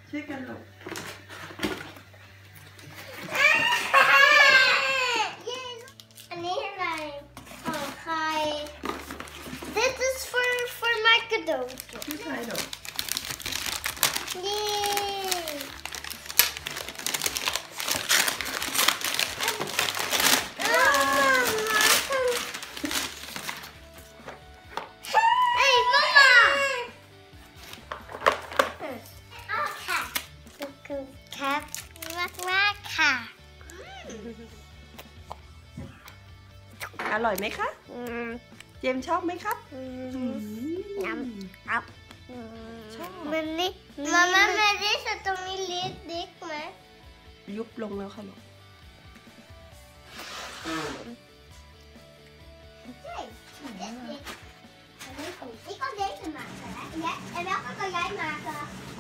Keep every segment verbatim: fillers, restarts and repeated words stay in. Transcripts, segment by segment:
Take a look. En hierbij ga je... Dit is voor, voor mijn cadeautje. Doe hij ook. Yay! Hey mama! Cat, cat. อร่อยไหมคะ เจมส์ชอบไหมครับยำอับชอบมันนี่มาม่ามันนี่จะตรงนี้เล็กเล็กไหมยุบลงแล้วค่ะลูก Ik kan deze maken, hè? Ja, en welke kan jij maken?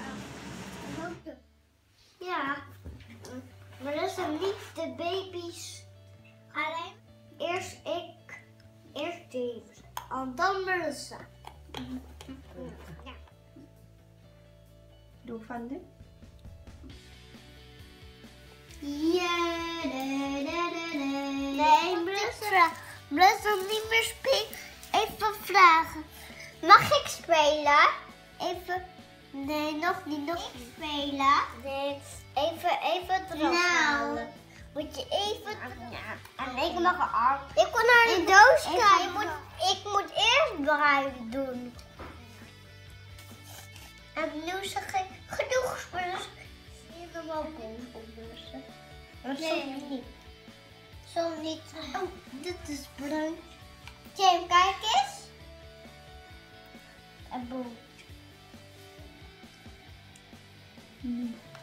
Ja, maar dat zijn niet de baby's. Alleen eerst ik, eerst James, en dan Melissa. Ja. ดูฟันดิ Ja, da, da, da, da. Nee, Melissa, Melissa niet meer spelen. Even vragen. Mag ik spelen? Even. Nee, nog niet, nog niet spelen. Nee, even, even eraf halen. Moet je even. En ik mag een arm. Ik kon naar de doos kijken. Moet, ik moet eerst bruin doen. En nu zeg ik genoeg spelen. Helemaal boven ondertussen. Nee, niet. Zo niet. Oh, dit is bruin. Jim, kijk eens. Een boot.